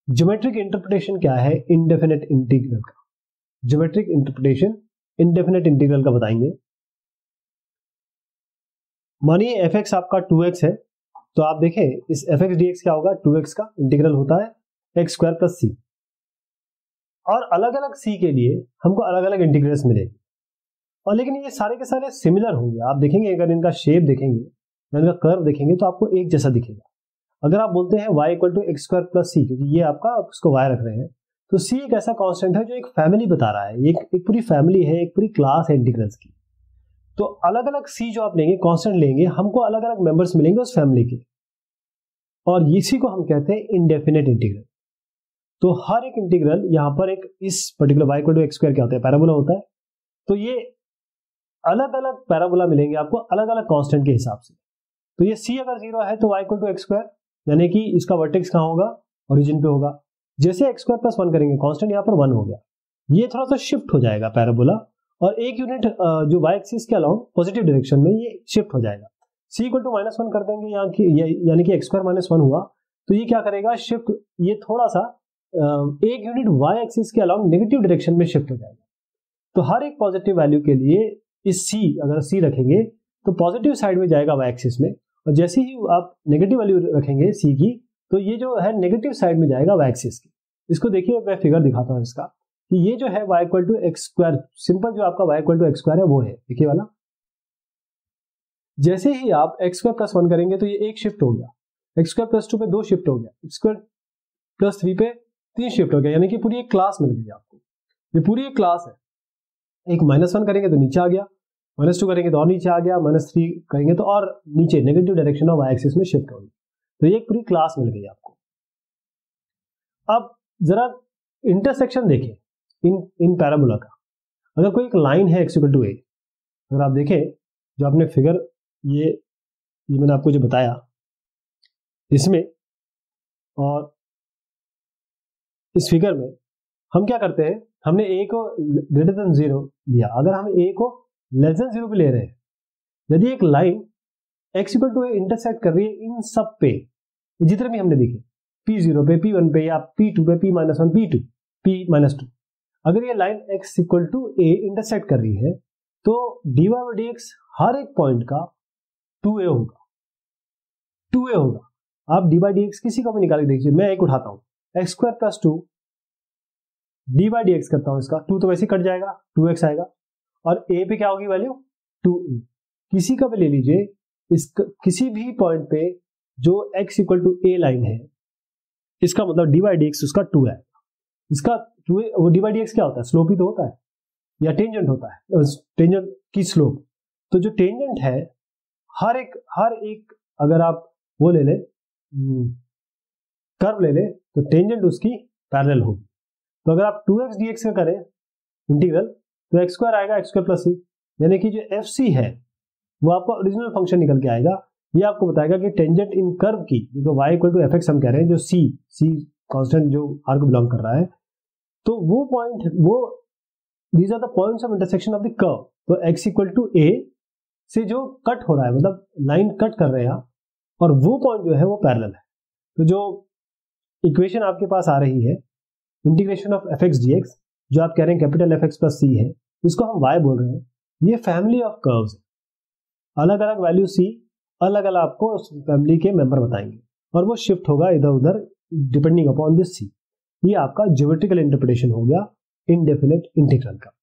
Geometric interpretation क्या है indefinite integral का? ज्योमेट्रिक इंटरप्रिटेशन इंडेफिनेट इंटीग्रल का बताएंगे। मानिए f(x) आपका 2x है, तो आप देखें इस f(x) dx क्या होगा, 2x का इंटीग्रल होता है x² + c, और अलग अलग c के लिए हमको अलग अलग इंटीग्रल्स मिलेंगे, और लेकिन ये सारे के सारे सिमिलर होंगे। आप देखेंगे अगर इनका शेप देखेंगे, इनका कर्व देखेंगे तो आपको एक जैसा दिखेगा। अगर आप बोलते हैं y = x² + c, क्योंकि ये आपका उसको y रख रहे हैं, तो c एक ऐसा कांस्टेंट है जो एक फैमिली बता रहा है, एक पूरी फैमिली है, एक पूरी क्लास है इंटीग्रल्स की। तो अलग अलग c जो आप लेंगे, कांस्टेंट लेंगे, हमको अलग अलग मेंबर्स मिलेंगे उस फैमिली के, और इसी को हम कहते हैं इंडेफिनेट इंटीग्रल। तो हर एक इंटीग्रल यहाँ पर एक इस पर्टिकुलर y = x² क्या होता है, पैराबोला होता है, तो ये अलग अलग पैराबोला मिलेंगे आपको अलग अलग कांस्टेंट के हिसाब से। तो ये c अगर 0 है तो y = x², यानी कि इसका वर्टेक्स कहाँ होगा, ओरिजिन पे होगा। जैसे x² + 1 करेंगे, कांस्टेंट यहाँ पर 1 हो गया, ये थोड़ा सा शिफ्ट हो जाएगा पैराबोला, और एक यूनिट जो y एक्सिस के अलाउंग पॉजिटिव डायरेक्शन में ये शिफ्ट हो जाएगा। c = -1 कर देंगे, यानी कि x² - 1 हुआ, तो ये क्या करेगा, शिफ्ट, ये थोड़ा सा एक यूनिट y एक्सिस के अलाउंग नेगेटिव डायरेक्शन में शिफ्ट हो जाएगा। तो हर एक पॉजिटिव वैल्यू के लिए इस c, अगर c रखेंगे तो पॉजिटिव साइड में जाएगा y एक्सिस में, और जैसे ही आप नेगेटिव वैल्यू रखेंगे c की, तो ये जो है नेगेटिव साइड में जाएगा y एक्सिस की। इसको देखिए, मैं फिगर दिखाता हूं इसका, कि ये जो है y = x², सिंपल जो आपका y = x² है वो है, देखिए वाला। जैसे ही आप x² + 1 करेंगे तो ये एक शिफ्ट हो गया, x² + 2 पे 2 शिफ्ट हो गया, x² + 3 पे 3 शिफ्ट हो गया, यानी कि पूरी एक क्लास मिल गई आपको। ये पूरी एक क्लास है। एक -1 करेंगे तो नीचे आ गया, -2 करेंगे तो और नीचे आ गया, -3 करेंगे तो और नीचे negative direction of y axis में शिफ्ट हो गई। तो ये एक पूरी क्लास मिल गई आपको। अब जरा इंटरसेक्शन देखें इन पैराबोला का। अगर कोई एक लाइन है x = a, अगर आप देखें जो आपने फिगर ये मैंने आपको जो बताया इसमें, और इस फिगर में हम क्या करते हैं, हमने a को >0 लिया। अगर हम a को <0 पे ले रहे हैं, यदि एक लाइन x = a इंटरसेक्ट कर रही है इन सब पे, जितने भी हमने देखे, p0 पे, p1 पे, या p2 पे, p-1, p2, p-2, अगर ये लाइन x = a इंटरसेक्ट कर रही है, तो dy/dx हर एक पॉइंट का 2a होगा, 2a होगा। आप dy/dx किसी का भी निकाल के देखिए, मैं एक उठाता हूं, x² + 2 dy/dx करता हूं, इसका 2 तो वैसे कट जाएगा, 2x आएगा, और a पे क्या होगी वैल्यू, 2a। किसी का भी ले लीजिए, किसी भी पॉइंट पे जो x = a लाइन है, इसका मतलब dy/dx उसका 2 है। इसका 2a, वो dy/dx क्या होता है, स्लोप ही तो होता है, या टेंजेंट होता है, टेंजेंट की स्लोप। तो जो टेंजेंट है, हर एक अगर आप वो ले ले, कर्व ले ले, तो टेंजेंट उसकी पैरेलल होगी। तो अगर आप 2x dx का करें इंटीग्रल, तो x² आएगा, x² + c, यानी कि जो fc है वो आपका ओरिजिनल फंक्शन निकल के आएगा। ये आपको बताएगा कि टेंजेंट इन कर्व की, जो y = fx हम कह रहे हैं, जो c कांस्टेंट जो r को बिलोंग कर रहा है, तो वो पॉइंट, वो these are the points of intersection of the curve. तो x = a से जो कट हो रहा है, मतलब लाइन कट कर रहे हैं आप, और वो पॉइंट जो है वो पैरेलल है। तो जो इक्वेशन आपके पास आ रही है, इंटीग्रेशन ऑफ f(x) dx, जो आप कह रहे हैं कैपिटल Fx + c है, इसको हम y बोल रहे हैं, ये फैमिली ऑफ कर्व्स है। अलग अलग वैल्यू c, अलग अलग आपको उस फैमिली के मेंबर बताएंगे, और वो शिफ्ट होगा इधर उधर डिपेंडिंग अपॉन दिस c। ये आपका ज्योमेट्रिकल इंटरप्रिटेशन हो गया इंडेफिनेट इंटीग्रल का।